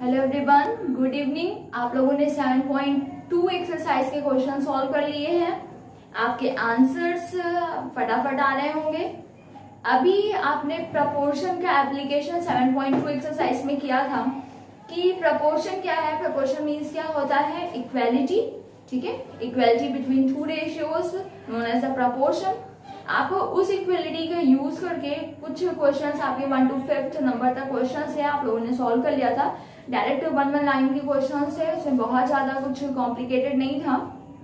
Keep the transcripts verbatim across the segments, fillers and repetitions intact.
Hello everyone, good evening. आप लोगों ने सेवन पॉइंट टू एक्सरसाइज के क्वेश्चन सॉल्व कर लिए हैं। आपके आंसर्स फटाफट आ रहे होंगे। अभी आपने प्रपोर्शन का application seven point two exercise में किया था कि प्रपोर्शन क्या है। प्रपोर्शन मीन्स क्या होता है? इक्वालिटी। ठीक है, equality between two ratios known as a proportion. आप उस इक्वलिटी का यूज करके कुछ क्वेश्चंस आपके वन टू फिफ्थ नंबर तक क्वेश्चंस है आप लोगों ने सॉल्व कर लिया था। डायरेक्ट वन वन लाइन के क्वेश्चंस है, उसमें बहुत ज्यादा कुछ कॉम्प्लिकेटेड नहीं था।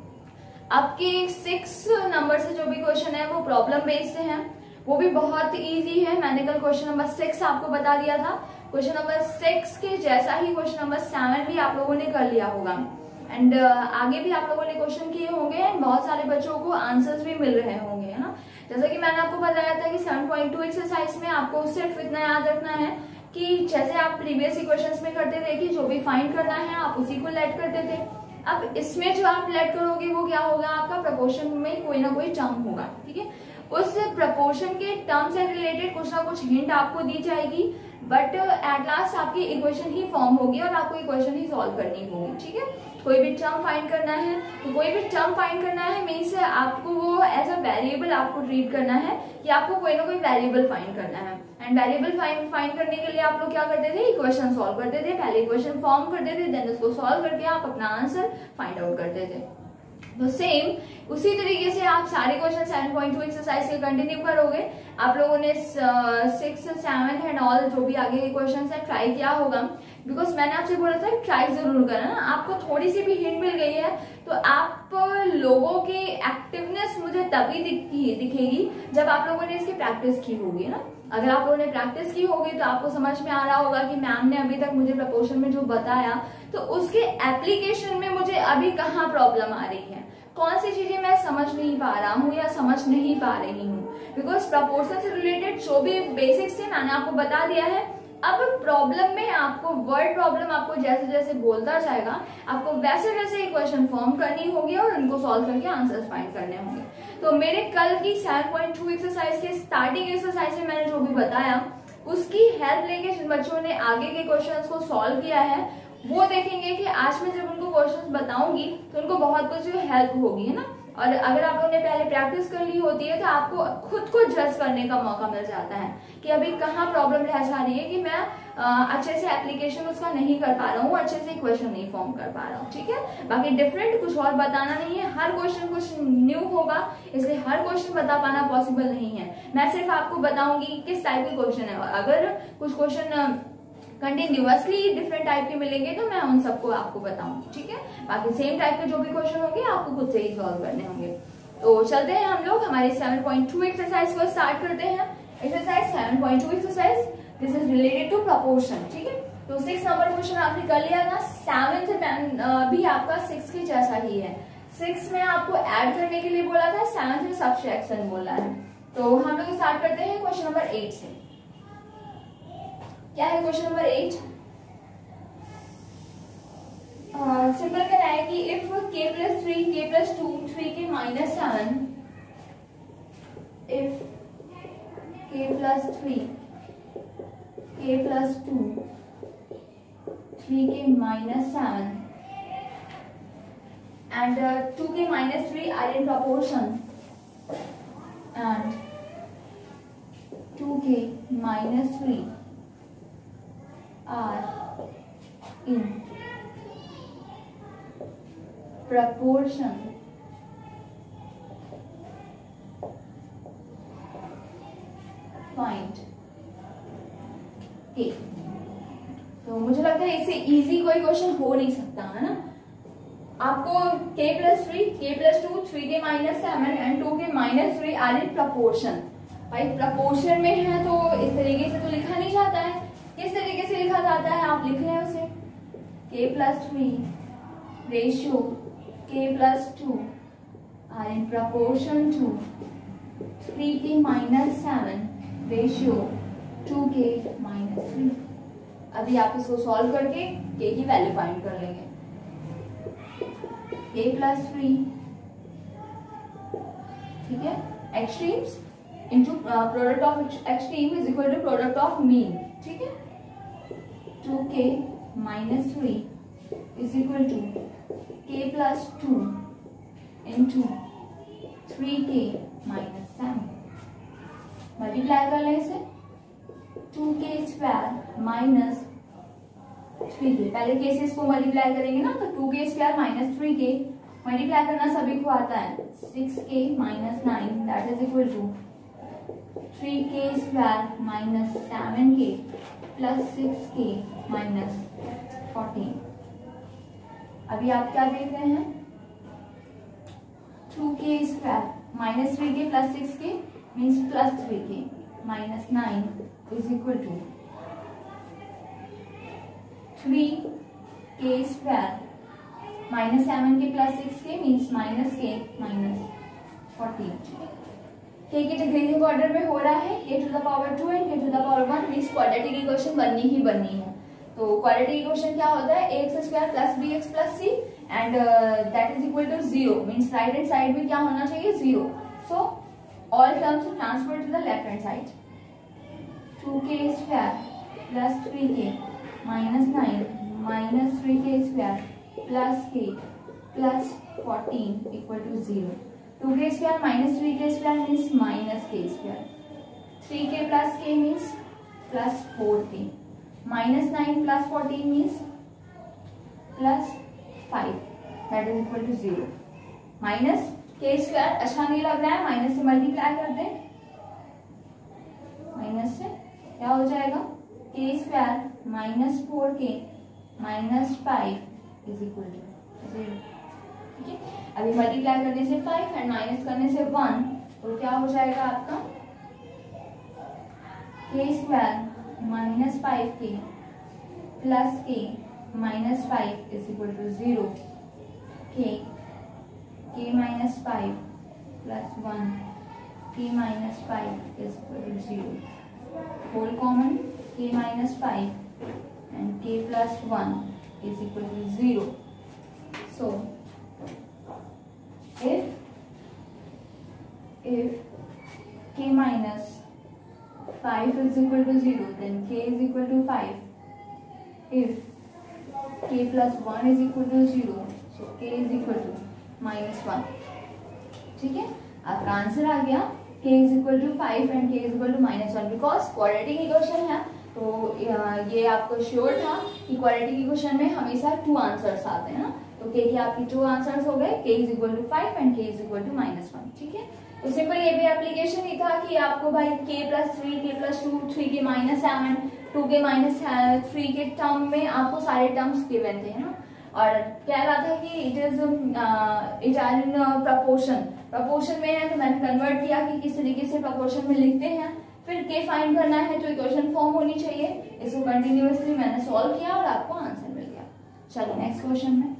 आपके सिक्स नंबर से जो भी क्वेश्चन है वो प्रॉब्लम बेस्ड है, वो भी बहुत इजी है। मैंने कल क्वेश्चन नंबर सिक्स आपको बता दिया था। क्वेश्चन नंबर सिक्स के जैसा ही क्वेश्चन नंबर सेवन भी आप लोगों ने कर लिया होगा एंड uh, आगे भी आप लोगों ने क्वेश्चन किए होंगे एंड बहुत सारे बच्चों को आंसर्स भी मिल रहे होंगे, है ना। जैसा कि मैंने आपको बताया था कि सेवन पॉइंट टू एक्सरसाइज में आपको सिर्फ इतना याद रखना है कि जैसे आप प्रीवियस इक्वेशंस में करते थे कि जो भी फाइंड करना है आप उसी को लेट करते थे। अब इसमें जो आप लेट करोगे वो क्या होगा? आपका प्रपोर्शन में कोई ना कोई टर्म होगा। ठीक है, उस प्रपोर्शन के टर्म से रिलेटेड कुछ ना कुछ हिंट आपको दी जाएगी, बट एट लास्ट आपकी इक्वेशन ही फॉर्म होगी और आपको इक्वेशन ही सॉल्व करनी होगी। ठीक है, कोई भी टर्म फाइंड करना है तो कोई भी टर्म फाइंड करना है मीन्स आपको वो एज अ वेरिएबल आपको ट्रीट करना है कि आपको कोई ना कोई वेरिएबल फाइंड करना है। एंड वेरिएबल फाइंड फाइंड करने के लिए आप लोग क्या करते थे? इक्वेशन सॉल्व करते थे। पहले इक्वेशन फॉर्म करते थे, देन उसको सॉल्व करके आप अपना आंसर फाइंड आउट करते थे। तो सेम उसी तरीके से आप सारे question seven point two exercise के कंटिन्यू करोगे। आप लोगों ने सिक्स सेवन एंड ऑल जो भी आगे के क्वेश्चन है ट्राई किया होगा, बिकॉज मैंने आपसे बोला था ट्राई जरूर करना ना। आपको थोड़ी सी भी हिंट मिल गई है तो आप लोगों की एक्टिवनेस मुझे तभी दिखी दिखेगी जब आप लोगों ने इसकी प्रैक्टिस की होगी ना। अगर आप लोगों ने प्रैक्टिस की होगी तो आपको समझ में आ रहा होगा कि मैम ने अभी तक मुझे प्रपोर्शन में जो बताया तो उसके एप्लीकेशन में मुझे अभी कहाँ प्रॉब्लम आ रही है, कौन सी चीजें मैं समझ नहीं पा रहा हूँ या समझ नहीं पा रही हूँ। बिकॉज प्रपोर्शन से रिलेटेड जो भी बेसिक्स थे मैंने आपको बता दिया है। अब प्रॉब्लम में आपको वर्ड प्रॉब्लम आपको जैसे जैसे बोलता जाएगा आपको वैसे वैसे इक्वेशन फॉर्म करनी होगी और उनको सॉल्व करके आंसर्स फाइंड करने होंगे। तो मेरे कल की सेवन पॉइंट टू एक्सरसाइज के स्टार्टिंग एक्सरसाइज में मैंने जो भी बताया उसकी हेल्प लेके जिन बच्चों ने आगे के क्वेश्चंस को सॉल्व किया है वो देखेंगे कि आज मैं जब उनको क्वेश्चंस बताऊंगी तो उनको बहुत कुछ हेल्प होगी, है ना। और अगर आप लोगों ने पहले प्रैक्टिस कर ली होती है तो आपको खुद को जज करने का मौका मिल जाता है कि अभी कहाँ प्रॉब्लम रह जा रही है कि मैं आ, अच्छे से एप्लीकेशन उसका नहीं कर पा रहा हूँ, अच्छे से क्वेश्चन नहीं फॉर्म कर पा रहा हूँ। ठीक है, बाकी डिफरेंट कुछ और बताना नहीं है। हर क्वेश्चन कुछ न्यू होगा, इसलिए हर क्वेश्चन बता पाना पॉसिबल नहीं है। मैं सिर्फ आपको बताऊंगी किस टाइप के क्वेश्चन है। अगर कुछ क्वेश्चन कंटिन्यूअसली डिफरेंट टाइप के मिलेंगे तो मैं उन सबको आपको बताऊंगी। ठीक है, बाकी सेम टाइप के जो भी क्वेश्चन होंगे आपको खुद से ही सॉल्व करने होंगे। तो चलते हैं हम लोग हमारे सेवन पॉइंट टू एक्सरसाइज को स्टार्ट करते हैं। Exercise seven point two exercise this is related to proportion. ठीक है, तो सिक्स नंबर क्वेश्चन आपने कर लिया था। सेवेंथ भी आपका सिक्स के जैसा ही है। सिक्स में आपको ऐड करने के लिए बोला था, सेवेंथ में सब्ट्रैक्शन बोला है। तो हम लोग स्टार्ट करते हैं क्वेश्चन नंबर एट से। क्या है क्वेश्चन नंबर एट? सिंपल कहना है कि if k plus three k plus two three k minus seven, if k plus three k plus two three k minus seven and two k minus three are in proportion and two k minus three are in proportion, find k। तो मुझे लगता है इससे easy कोई question हो नहीं सकता, है ना। आपको k plus three k plus two three k minus seven and two k minus three are in proportion. भाई प्रपोर्शन में है तो इस तरीके से तो लिखा नहीं जाता है। किस तरीके से लिखा जाता है आप लिख लें उसे, k plus three ratio k plus two are in proportion to three k minus seven ratio two k minus three. अभी आप इसको सॉल्व करके k की वैल्यू फाइंड कर लेंगे। k प्लस थ्री, ठीक है, extremes into product of extreme is equal to product of mean. ठीक है, two k minus three is equal to k plus two into three k minus seven. Multiply कर लें इसे, to k square minus three के, पहले के से इसको मल्टीप्लाई करेंगे ना, तो two k square minus three k multiply करना सभी को आता है, six k minus nine that is equal to three k square minus seven k plus six k minus fourteen. अभी आप क्या देख रहे हैं, two k square minus three k plus six k means plus three k minus nine is equal to three k square minus seven k plus six k means minus k minus fourteen. K के decreasing order में हो रहा है, k to the power two and k to the power one means quadratic equation बननी ही बननी है। तो क्वाड्रेटिक इक्वेशन क्या होता है, a x square plus b x plus c and that is equal to zero means right hand side में क्या होना चाहिए, zero. So all terms transfer to the left hand side, two k square plus three k minus nine minus three k square plus k plus fourteen equal to zero. Two k square minus three k square means minus k square, three k plus के means plus four k, minus nine plus fourteen means plus five that is equal to zero. Minus k square अच्छा नहीं लग रहा है, minus से multiply कर दें, minus से क्या हो जाएगा, k square minus four k minus five is equal to zero. ठीक है, अभी मल्टीप्लाई करने से फाइव एंड माइनस करने से वन, तो क्या हो जाएगा आपका, k square minus five k plus k minus five is equal to zero, k k minus five plus one k minus five is equal to zero, whole common k minus five and k plus one is equal to zero. So if if k minus five is equal to zero then k is equal to five, if k plus one is equal to zero so k is equal to minus one। ठीक है, आपका answer आ गया k is equal to five and k is equal to minus one because quadratic equation है। तो ये आपको sure था कि क्वाड्रेटिक इक्वेशन में हमेशा टू आंसर्स आते हैं ना, तो के के आपकी टू आंसर्स हो गए, k is equal to five and k is equal to minus one. ठीक है, तो सिंपल ये भी एप्लीकेशन ही था कि आपको भाई k plus three k plus two three k minus seven two k minus three के टर्म में आपको सारे टर्म्स गिवन थे ना, और कह रहा था कि it is it are in proportion, proportion में है तो मैंने कन्वर्ट किया कि किस तरीके से प्रपोर्शन में लिखते हैं, फिर के फाइंड करना है तो इक्वेशन फॉर्म होनी चाहिए, इसको कंटिन्यूअसली मैंने सॉल्व किया और आपको आंसर मिल गया। चलो नेक्स्ट क्वेश्चन में,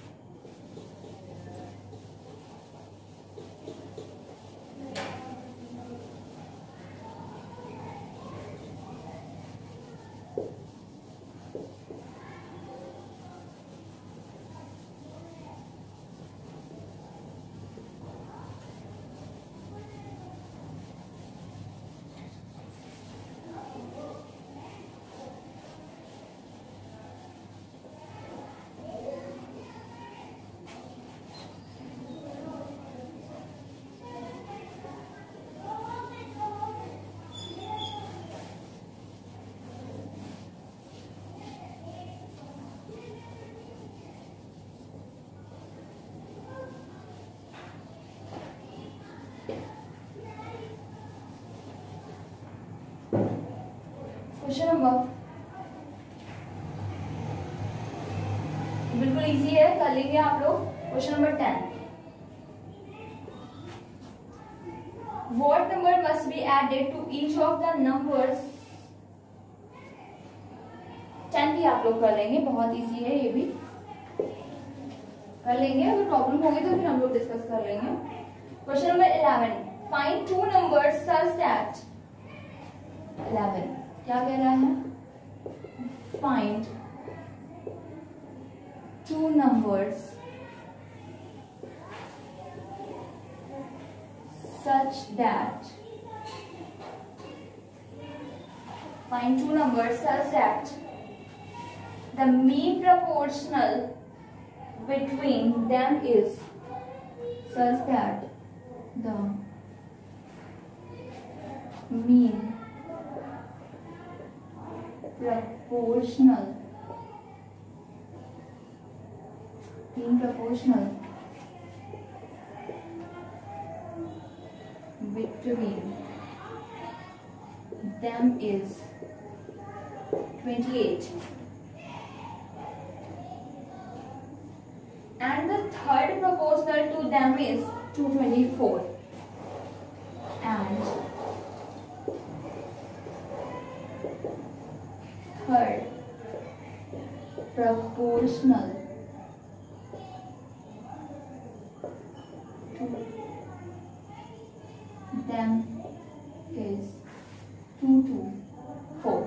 क्वेश्चन नंबर बिल्कुल इजी है, कर लेंगे आप लोग। Question number ten, what number must be added to each of the numbers. Ten भी आप लोग कर लेंगे, बहुत इजी है, ये भी कर लेंगे, अगर प्रॉब्लम होगी तो फिर हम लोग डिस्कस कर लेंगे। Question number eleven, find two numbers such that. Eleven क्या कह रहा है, find two numbers such that find two numbers such that the mean proportional between them is such that the mean proportional mean proportional between them is twenty-eight, and the third proportional to them is two hundred twenty-four, and third proportional to them is two to four.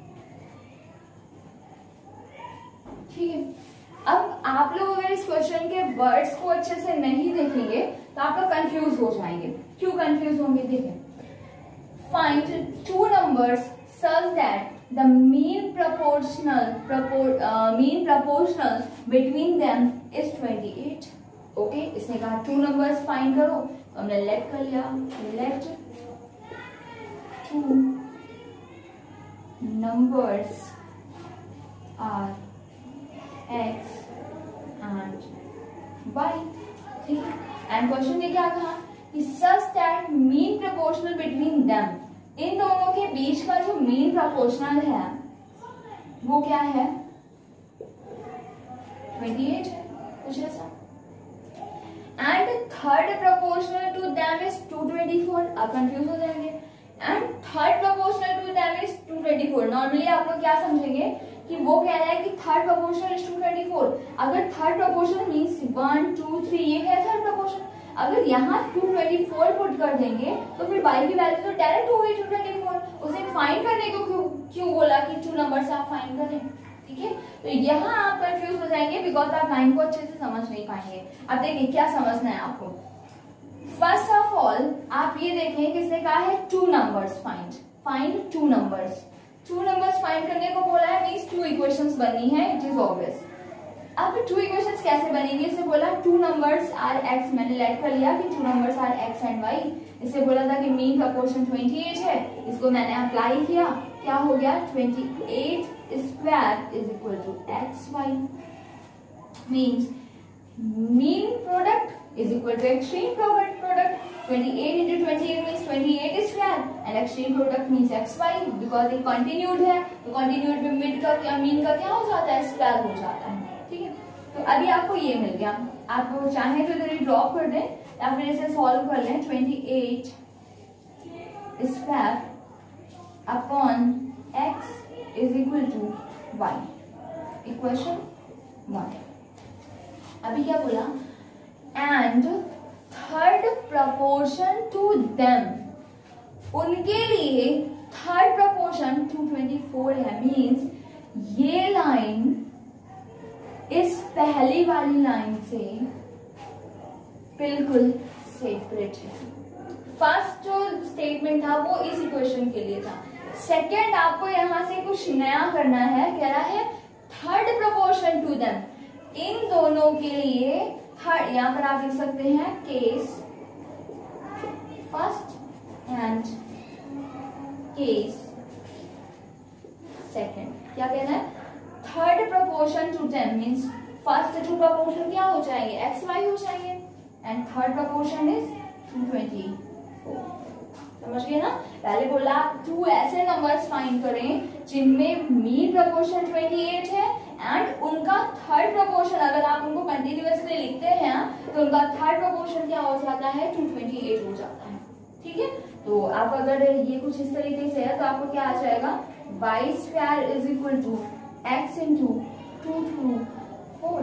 ठीक है, अब आप लोग अगर इस question के words को अच्छे से नहीं देखेंगे तो आप लोग कंफ्यूज हो जाएंगे। क्यों कंफ्यूज होंगे? देखें, find two numbers such that the mean proportional propor, uh, mean proportional between them is twenty-eight. Okay, इसने कहा टू नंबर्स फाइंड करो, तो हमने लेट कर लिया, let two numbers are x and y. ठीक है, एंड क्वेश्चन ने क्या कहा कि such that mean proportional between them, इन दोनों के बीच का जो मीन प्रपोर्शनल है वो क्या है? अट्ठाईस है, कुछ ऐसा। And third proportional to them is two twenty four. आप कंफ्यूज हो जाएंगे। And third proportional to them is two twenty four. Normally आप लोग क्या समझेंगे कि वो कह रहा है कि third proportional is two twenty four. अगर third proportional means one two three, ये है थर्ड प्रपोर्शनल। अगर यहाँ टू ट्वेंटी फोर पुट कर देंगे तो फिर बाई की वैल्यू तो डायरेक्ट हो गई टू ट्वेंटी फोर। उसे फाइंड करने को क्यों क्यों बोला कि टू नंबर से आप फाइंड करें? ठीक है, तो यहाँ आप कंफ्यूज हो जाएंगे बिकॉज आप लाइन को अच्छे से समझ नहीं पाएंगे। अब देखिए क्या समझना है आपको। फर्स्ट ऑफ ऑल आप ये देखें किसने कहा है two numbers find, find two numbers. Two numbers find करने को बोला है, मीन्स टू इक्वेशंस बनी है, इट इज ऑब्वियस। अब टू इक्वेशंस कैसे बनेंगे? इसे बोला टू नंबर्स आर एक्स, मैंने लेट कर लिया कि two numbers are x and y. इसे बोला था कि मीन प्रपोर्शन अट्ठाईस है, इसको मैंने अप्लाई किया, क्या हो गया? अट्ठाईस square is equal to x y. Means mean product is equal to extreme product product twenty-eight into twenty-eight means twenty-eight square and extreme product means xy because ये continued है, तो continued में mid का क्या मीन का क्या हो जाता है? स्क्वायर हो जाता है। ठीक है, तो अभी आपको ये मिल गया। आप चाहे तो इधर ड्रॉप कर दें या फिर इसे सॉल्व कर लें। अट्ठाईस square upon x is equal to y, equation one. अभी क्या बोला? And third proportion to them, उनके लिए third proportion two twenty four है। मीन्स ये लाइन इस पहली वाली लाइन से बिल्कुल सेपरेट है। फर्स्ट जो स्टेटमेंट था वो इस इक्वेशन के लिए था। सेकंड आपको यहां से कुछ नया करना है, कह रहा है थर्ड प्रपोर्शन टू देम, इन दोनों के लिए थर्ड, यहां पर आप लिख सकते हैं case first and case second. क्या कहना है? Third proportion to them means first two proportion क्या हो जाएंगे? एक्स वाई हो जाएंगे and third proportion is two twenty four. समझ गए ना? पहले बोला टू ऐसे नंबर्स फाइंड करें जिनमें मीन प्रपोर्शन अट्ठाईस है एंड उनका थर्ड प्रपोर्शन, अगर आप उनको कंटिन्यूअसली लिखते हैं तो उनका थर्ड प्रपोर्शन क्या हो जाता है? टू ट्वेंटी एट हो जाता है। ठीक है, तो आप अगर ये कुछ इस तरीके से है तो आपको क्या आ जाएगा? Y square is equal to x into two two four.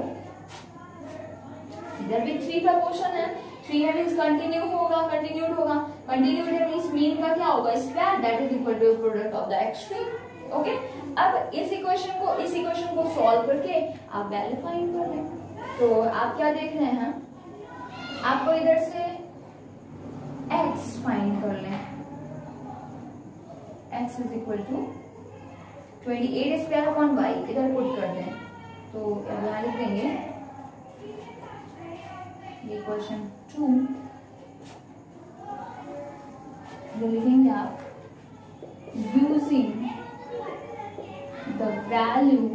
इधर भी थ्री प्रपोर्शन है, थ्री है मीन्स कंटिन्यू होगा, कंटिन्यूड होगा, कंटिन्यूड है मीन्स मीन का क्या होगा? Square, that is equal to product of the extreme. Okay, अब इस इक्वेशन को इस इक्वेशन को सॉल्व करके आप वैल्यू फाइंड कर लें। तो आप क्या देख रहे हैं? आपको इधर से x फाइंड कर लें। x is equal to twenty eight square upon y इधर पुट कर दें तो यहाँ लिख देंगे ये क्वेश्चन टू लिखेंगे आप using the value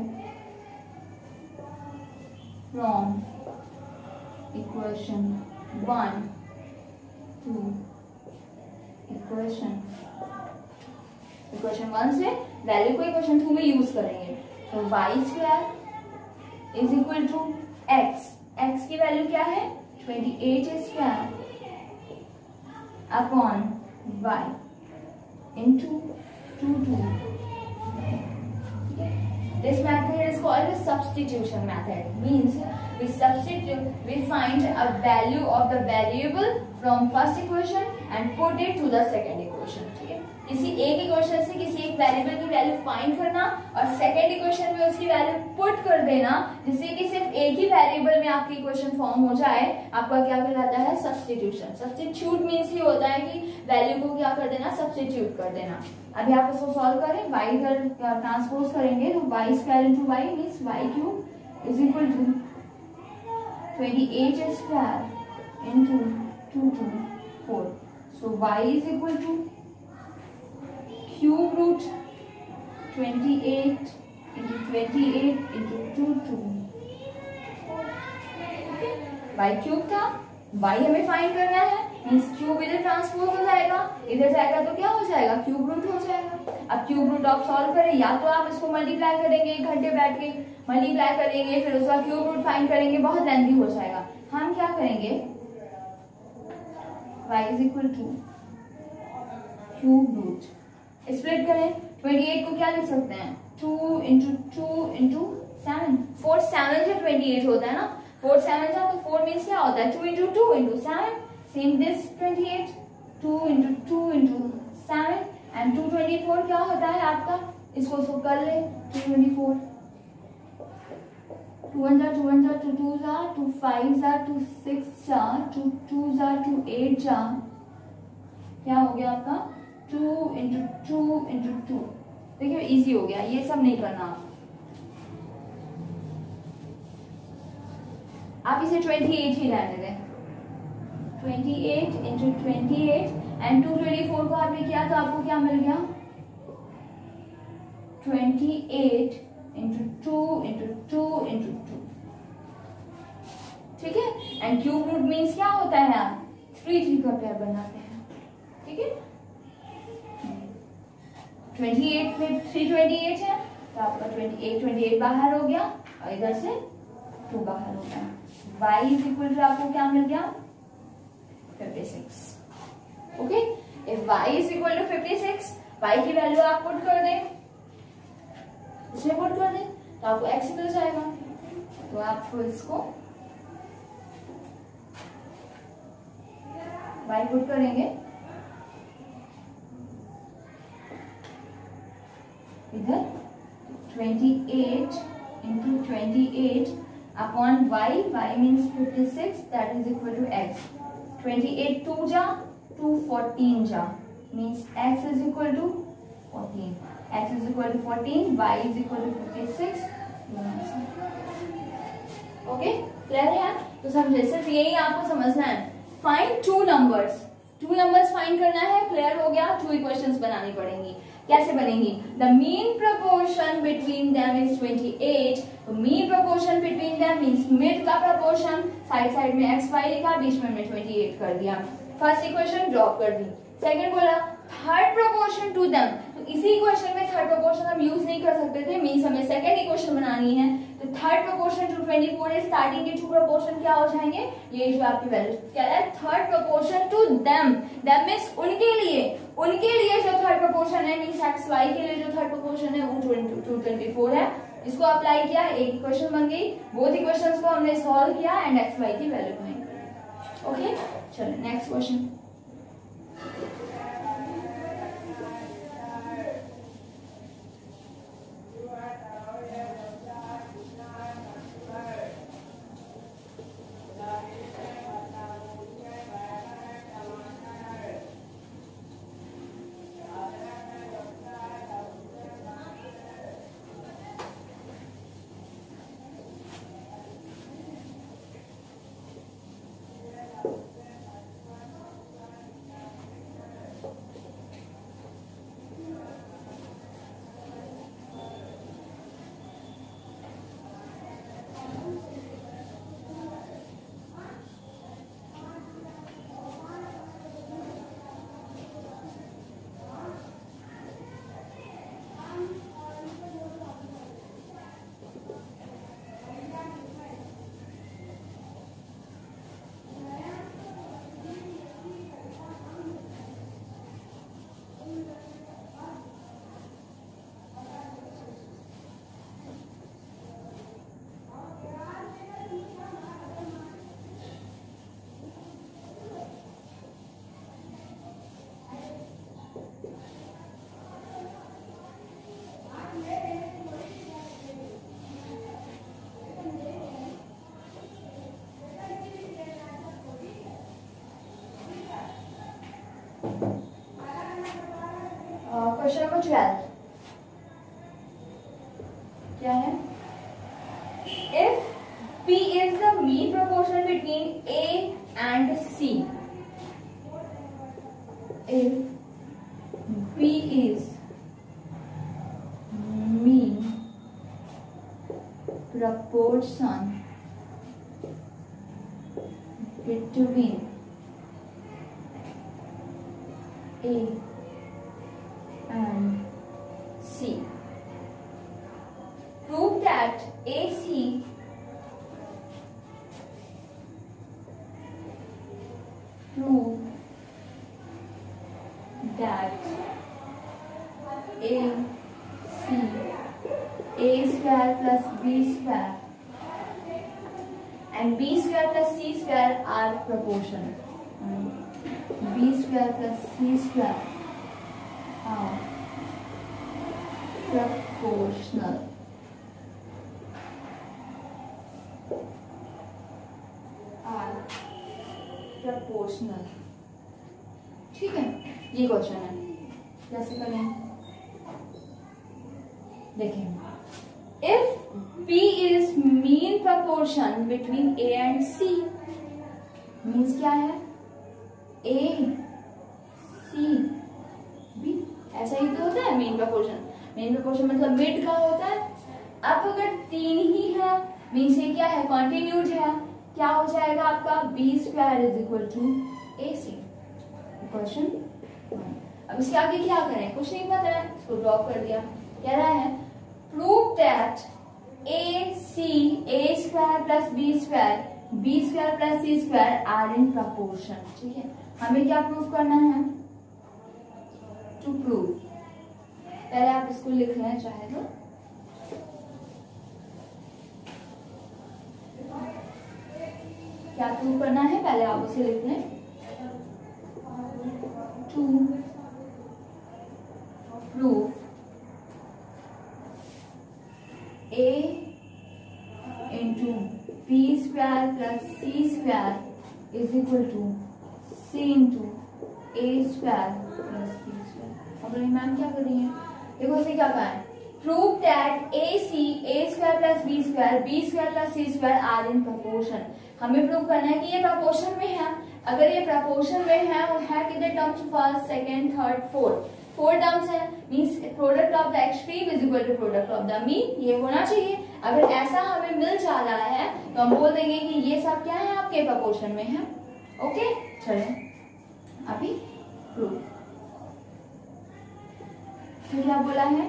from equation one to equation equation one से वैल्यू को इक्वेशन टू में यूज करेंगे तो y square is equal to x x की वैल्यू क्या है twenty eight square upon y into two two This method is called a substitution method. Means we substitute, we find a value of the variable from first equation and put it to the second equation. ठीक है? किसी एक equation से किसी एक variable की value find करना और सेकेंड इक्वेशन में उसकी वैल्यू पुट कर देना जिससे कि सिर्फ एक ही वेरिएबल में आपकी इक्वेशन फॉर्म हो जाए आपका क्या कहलाता है सब्स्टिट्यूशन. सब्स्टिट्यूट मीन्स ये होता है कि वैल्यू को क्या कर देना सब्स्टिट्यूट कर देना. अभी आप इसको सॉल्व करें y इधर ट्रांसपोज करेंगे तो y square into y means y cube is equal to twenty eight square into two two four. So y is equal to cube root twenty eight into twenty eight into two two. Y cube था y हमें find करना है means cube इधर transpose हो जाएगा इधर जाएगा तो क्या हो जाएगा क्यूब रूट हो जाएगा. अब क्यूब रूट आप सॉल्व करें या तो आप इसको मल्टीप्लाई करेंगे एक घंटे बैठ के मल्टीप्लाई करेंगे फिर उसका क्यूब रूट फाइंड करेंगे बहुत लेंथी हो जाएगा. हम क्या करेंगे y is equal to cube root split करें ट्वेंटी एट को क्या लिख सकते हैं two into two into seven. Four seven से ट्वेंटी एट होता है ना फोर सेवन जा तो फोर मीन्स क्या होता है two into two into seven. Same this twenty eight two into two into seven and two twenty four क्या होता है आपका इसको उसको कर ले two twenty four two one जा टू वन जा टू टू जा टू फाइव जा टू सिक्स जा टू टू जा टू एट जा क्या हो गया आपका two into two into two. देखिए इजी हो गया ये सब नहीं करना आप इसे ट्वेंटी एट ही रहने दें. Twenty eight into twenty eight and two twenty four को आपने किया तो आपको क्या मिल गया twenty eight into two into two into two. ठीक है एंड क्यूब रूट मीन्स क्या होता है आप थ्री थ्री का पेयर बनाते हैं. ठीक है ट्वेंटी एट में थ्री ट्वेंटी एट है तो आपका ट्वेंटी एट ट्वेंटी एट बाहर हो गया और इधर से टू बाहर हो गया. y इज इक्वल टू आपको क्या मिल गया fifty six. Okay if y is equal to fifty six y की वैल्यू आप पुट कर दें इसमें पुट कर दें तो आपको x मिल जाएगा. तो आपको इसको y पुट करेंगे इधर twenty eight into twenty eight upon y y means fifty six that is equal to x. Twenty eight two जा टू फोर्टीन जा means x is equal to fourteen. x is equal to fourteen y is equal to fifty six. Okay clear है तो समझे सिर्फ यही आपको समझना है. Find two numbers two numbers find करना है. क्लियर हो गया. टू इक्वेशंस बनानी पड़ेंगी. कैसे बनेंगी the mean proportion between them is twenty eight. तो mean proportion between them means mid का प्रोपोर्शन साइड साइड में एक्स वाई लिखा बीच में हमने ट्वेंटी एट कर दिया. फर्स्ट इक्वेशन ड्रॉप कर दी. सेकंड बोला थर्ड प्रोपोर्शन टू देम. तो इसी इक्वेशन में थर्ड प्रोपोर्शन हम यूज नहीं कर सकते थे मींस हमें सेकंड इक्वेशन बनानी है. तो third proportion to twenty four है स्टार्टिंग के टू प्रोपोर्शन क्या हो जाएंगे ये जो आपकी वैल्यू क्या है third proportion to them. Them means उनके लिए उनके लिए जो थर्ड प्रोपोर्शन है मींस एक्स वाई के लिए जो थर्ड प्रोपोर्शन है वो टू ट्वेंटी फोर है. इसको अप्लाई किया एक इक्वेशन बन गई. बोथ इक्वेशंस को हमने सॉल्व किया एंड एक्स वाई की वैल्यू फाइंड करी. ओके चलो नेक्स्ट क्वेश्चन. नंबर ट्वेल्व क्या है? If P is the mean proportion between A and C. If P is mean proportion between A and C, prove that A C prove that A C A square plus B square and B square plus C square are proportional. B square plus C square are proportional. Are proportional. ठीक है, ये question है, कैसे करें? देखें, if P is mean proportion between A and C, means क्या है? A, C, B, ऐसा ही तो होता है mean proportion. mean proportion मतलब mid का होता है. अब अगर तीन ही है, means ये क्या है? continued है. क्या हो जाएगा आपका? B square is equal to A C. Question. अब इसके आगे क्या करें? कुछ नहीं पता है, इसको ड्रॉप कर दिया. कह रहा है prove that A C A square plus B square B square plus C square are in proportion. ठीक है, हमें क्या प्रूव करना है? To prove. पहले आप इसको लिख लें चाहे तो. क्या प्रूव करना है? पहले आप उसे लिख लें. To prove A into B square plus C square is equal to C into A square plus B square. अब मैम क्या कर रही है? देखो इसे क्या कहा है? Prove that A C A square plus B square B square plus C square are in proportion. हमें प्रूव करना है कि ये proportion में है. अगर ये proportion में है और है कितने terms? First, second, third, fourth. Four terms है, means product of the extreme is equal to product of the mean. ये होना चाहिए. अगर ऐसा हमें मिल जा रहा है तो हम बोल देंगे कि ये सब क्या है? आपके प्रोपोर्शन में है. ओके, चलिए अभी प्रूफ. तो क्या बोला है?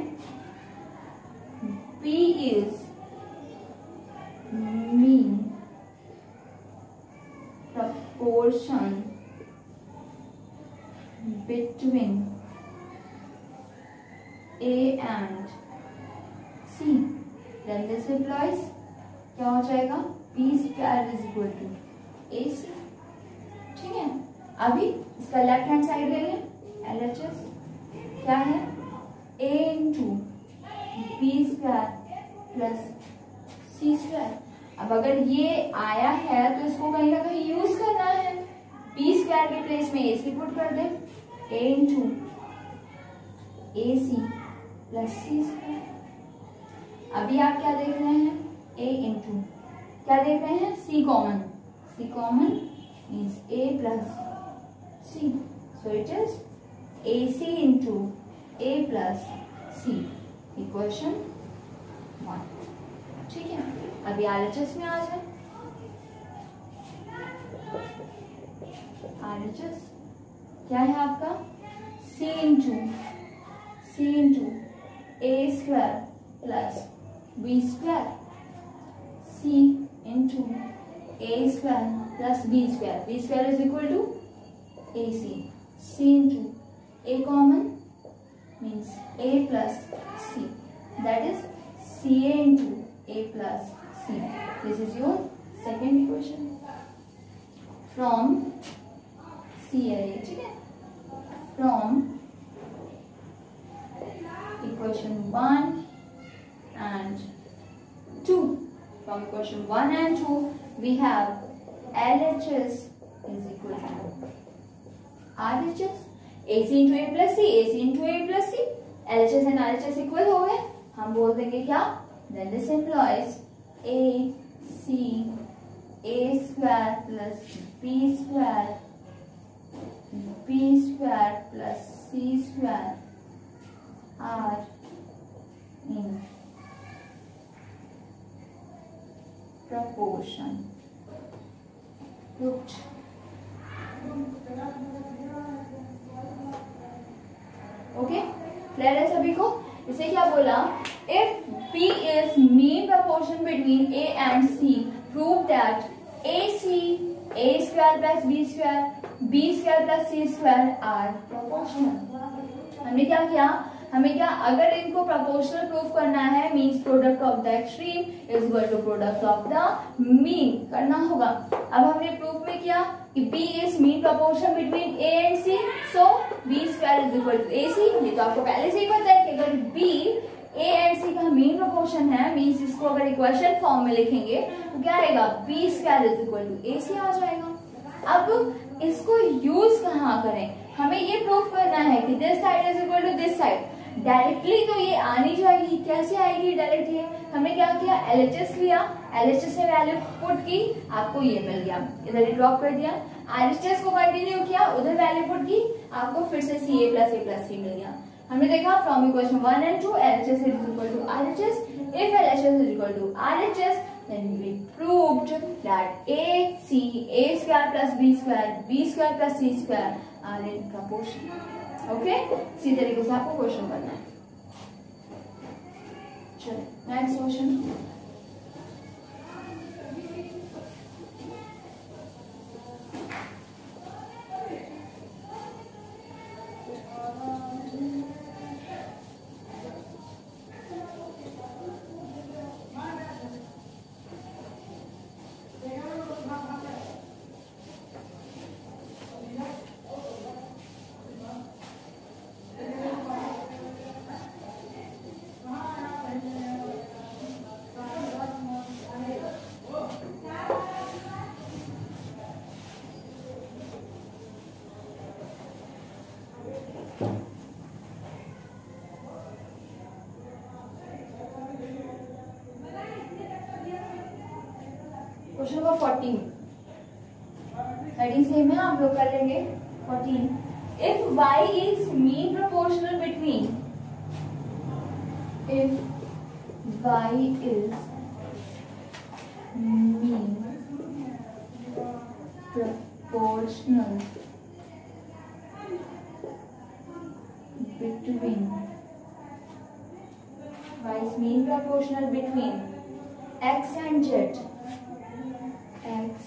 P is mean proportion between A and C. Then this implies क्या हो जाएगा? B square is equal to A C. ठीक है, अभी इसका लेफ्ट हैंड साइड ले लें. L H S क्या है? A into B square plus C square. अब अगर ये आया है तो इसको कहीं ना कहीं यूज करना है. B square के प्लेस में A C पुट कर दे. A into A C plus C square. अभी आप क्या देख रहे हैं? A इंटू क्या देख रहे हैं? C common. C common means A plus C. So it is A C into A plus C. Equation one. ठीक है, अभी आर एच एस में आ जाए. आर एच एस क्या है आपका? C into C into A square plus B square. C into A square plus B square. B square is equal to A C. C into A common means A plus C. That is C A into A plus C. This is your second equation from C A. ठीक है, फ्रॉम equation one and two. From equation one and two we have L H S is equal to R H S. A C into A plus C, A C into A plus C. L H S and R H S equal हो गए, हम बोल देंगे क्या, then this implies A C A square plus B square B square plus C square are in proportion. Good. Okay, clear है सभी को? इसे क्या बोला, if P is mean proportion between A and C, prove that A C A square plus B square B square plus C square are proportional. हमने क्या किया, हमें क्या, अगर इनको प्रोपोर्शनल प्रूफ करना है, means product of the extreme is equal to product of the mean करना होगा। अब हमने प्रूफ में किया कि B is mean proportion between A and C, so B square is equal to A C। ये तो आपको पहले से ही पता है कि अगर B A एंड C का मीन प्रोपोर्शन है, मींस इसको अगर इक्वेशन फॉर्म में लिखेंगे तो क्या आएगा, B square is equal to A C आ जाएगा। अब इसको यूज कहाँ करें, हमें ये प्रूफ करना है कि this side is equal to this side. Directly तो ये आनी जाएगी, कैसे आएगी डायरेक्टली, हमने क्या किया, L H S लिया, L H S में वैल्यू पुट की, आपको ये मिल गया, इधर ही ड्रॉप कर दिया। R H S को कंटिन्यू किया, उधर वैल्यू पुट की, आपको फिर से C A plus A plus C मिल गया। हमने देखा from equation one and two L H S is equal to R H S, if L H S is equal to R H S then we proved that A C A square plus B square B square plus C square are in proportion. Okay, इसी तरीके से आपको question करना है। चलो next question, question number fourteen, heading same है, आप लोग कर लेंगे। Fourteen, if y is mean proportional between, if y is mean proportional between y is mean proportional between x and z, x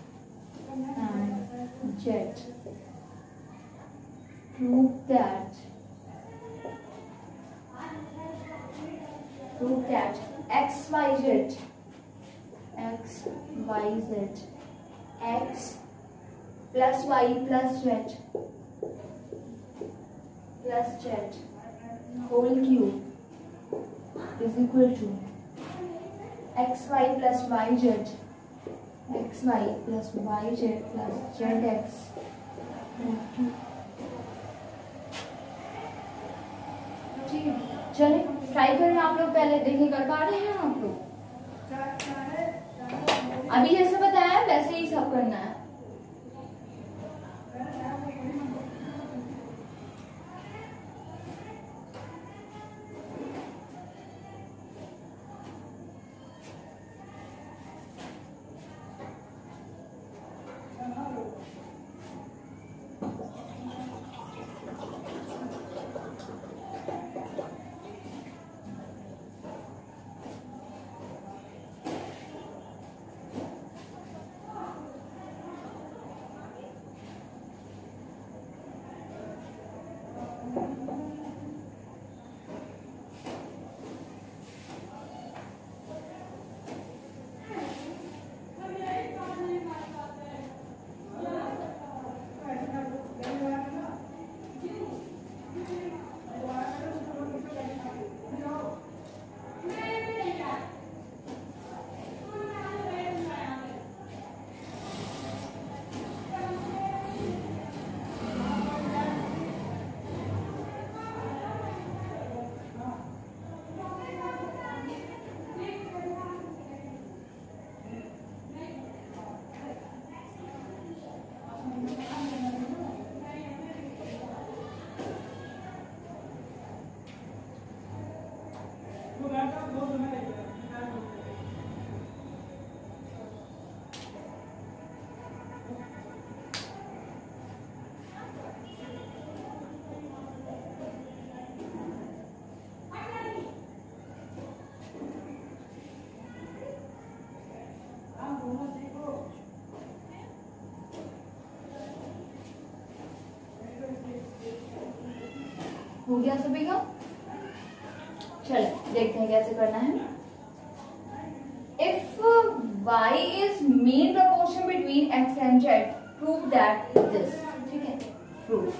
and z, prove that prove that x y z x y z x plus y plus z plus z whole cube is equal to xy plus yz xy plus yz plus zx whole cube। ठीक है, चलिए try करें आप लोग, पहले देखें कर पा रहे हैं आप लोग। अभी जैसे बताया वैसे ही सब करना है। हो गया सभी का? चलो देखते हैं कैसे करना है। If y is mean proportion between x and z, prove that this। ठीक है, prove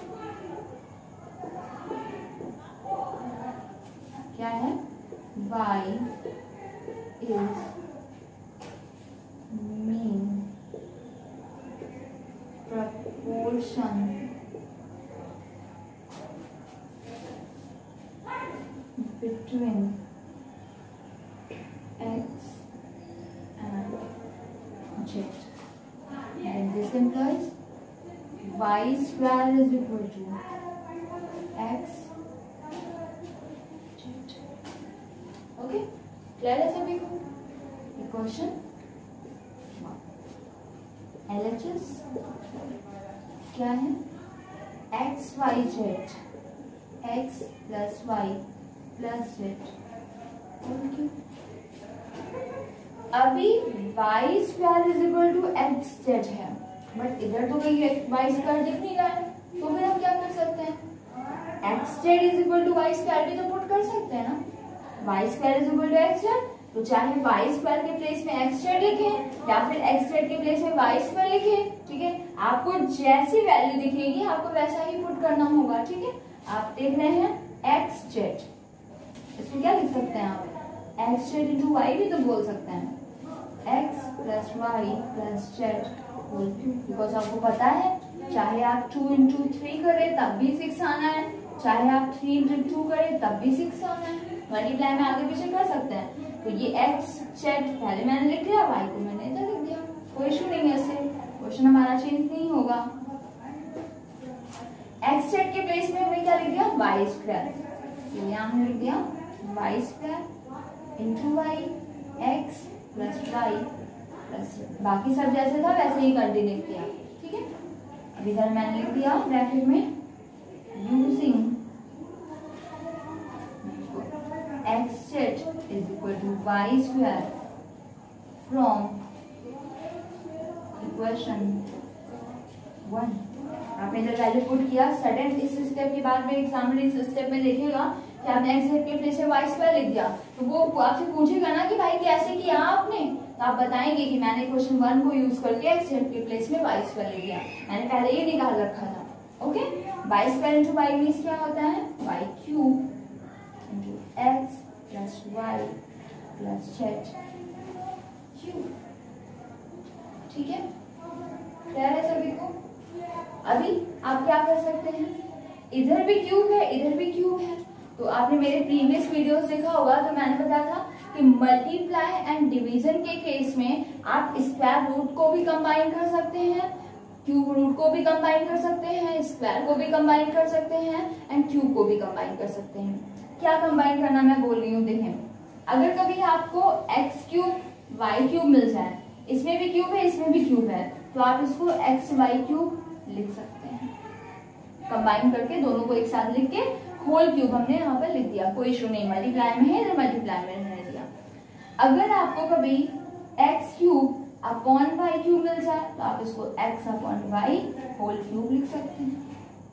क्या है? y is mean proportion between x and z, and this implies y square is equal to x z। Okay, clear है सभी को? Equation L H S क्या है? x y z, x plus y plus z। अभी y square is equal to x z है, but इधर तो कहीं y स्क्वायर दिख नहीं रहा है, तो फिर हम क्या कर सकते हैं? X z is equal to y square भी तो पुट कर सकते हैं ना। y square is equal to x z, तो चाहे y स्क्वायर के प्लेस में एक्स जेड लिखें या फिर एक्स जेड के प्लेस में y स्क्वायर लिखें। ठीक है, आपको जैसी वैल्यू दिखेगी आपको वैसा ही पुट करना होगा। ठीक है, आप देख रहे हैं एक्स जेड, इसको क्या लिख सकते हैं आप? एक्स जेड इंटू वाई भी तो बोल सकते हैं, x plus y plus z whole cube. Because आपको पता है चाहे आप टू इंटू थ्री करें तब भी सिक्स आना है, चाहे आप थ्री इंटू टू करें तब भी सिक्स आना है। मल्टीप्लाई में आगे पीछे कर सकते हैं। तो ये एक्स जेड पहले मैंने लिख दिया, वाई को मैंने इधर लिख दिया, कोई इशू नहीं है, इससे क्वेश्चन हमारा चेंज नहीं होगा। एक्स जेड के प्लेस में हमने क्या लिख दिया? वाई स्क्वायर, तो यहाँ हमने लिख दिया y square into y x plus y plus, बाकी सब जैसे था वैसे ही कंटिन्यू किया। ठीक है, अब इधर मैंने लिख दिया ब्रैकेट में using x z is equal to y square from equation one. आपने इधर वैल्यू पुट किया, सडन इस स्टेप के बाद में एग्जामिनर इस स्टेप में देखेगा कि आपने एक्स जेड के प्लेस में वाई स्क्वायर लिख दिया, तो वो आपसे पूछेगा ना कि भाई कैसे किया आपने, तो आप बताएंगे कि मैंने क्वेश्चन वन को यूज करके एक्स जेड के प्लेस में वाई स्क्वायर लिख दिया, मैंने पहले ये निकाल रखा था। Okay, y square into y means क्या होता है? Y cube into x plus y plus z cube. ठीक है, क्लियर है सभी को? अभी आप क्या कर सकते हैं, इधर भी क्यूब है इधर भी क्यूब है, तो आपने मेरे प्रीवियस वीडियोस देखा होगा, तो मैंने बताया था कि मल्टीप्लाई एंड डिवीजन के केस में आप स्क्वायर रूट को भी कंबाइन कर सकते हैं, क्यूब रूट को भी कंबाइन कर सकते हैं, स्क्वायर को भी कंबाइन कर सकते हैं एंड क्यूब को भी कंबाइन कर सकते हैं। क्या कंबाइन करना मैं बोल रही हूँ, देखें, अगर कभी आपको एक्स क्यूब वाई क्यूब मिल जाए, इसमें भी क्यूब है इसमें भी क्यूब है, तो आप इसको एक्स वाई क्यूब लिख सकते हैं, कंबाइन करके दोनों को एक साथ लिख के होल क्यूब हमने यहाँ पर लिख दिया, कोई इशू नहीं, मल्टीप्लाई में है इधर मल्टीप्लाई में रहने दिया। अगर आपको कभी x cube upon y cube मिल जाए तो आप इसको x upon y whole cube लिख सकते हैं।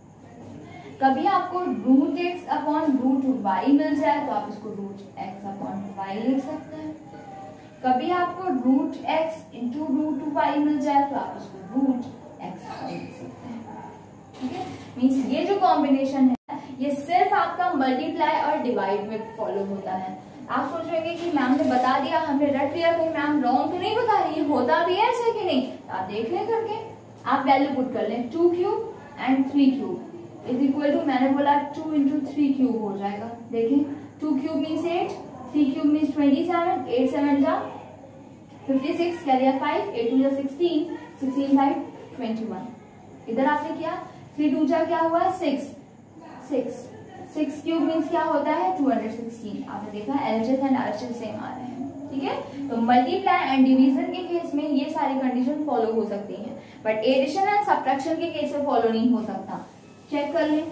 कभी आपको root x upon root y मिल जाए तो आप इसको रूट एक्स अपॉन वाई लिख सकते हैं। कभी आपको root x into root y मिल जाए तो आप इसको रूट एक्स वाई लिख सकते हैं। ठीक है, मीन्स ये जो कॉम्बिनेशन है ये सिर्फ आपका मल्टीप्लाई और डिवाइड में फॉलो होता है। आप सोच रहे कि मैम ने बता दिया, हमने रट लिया, कहीं मैम रॉन्ग तो नहीं बता रही है, होता भी है ऐसे कि नहीं, आप देख लें करके, आप वैल्यू पुट कर लें, two cube and three cube is equal to, मैंने बोला टू इंटू थ्री क्यूब हो जाएगा। देखें, two cube means eight, three cube means twenty seven, eight seven जा फिफ्टी सिक्स, क्या दिया फाइव, एट टू जा sixteen, sixteen five twenty one. इधर आपने किया, थ्री टू जा क्या हुआ six, six, six cube means क्या होता है टू हंड्रेड सिक्सटीन, आपने आपने देखा एलएचएस एंड आरएचएस सेम आ रहे हैं, ठीक है। तो मल्टीप्लाई एंड डिवीजन के केस में ये सारी कंडीशन फॉलो हो सकती हैं, बट एडिशन एंड सब्ट्रैक्शन के केस में फॉलो नहीं हो सकता। चेक कर लें।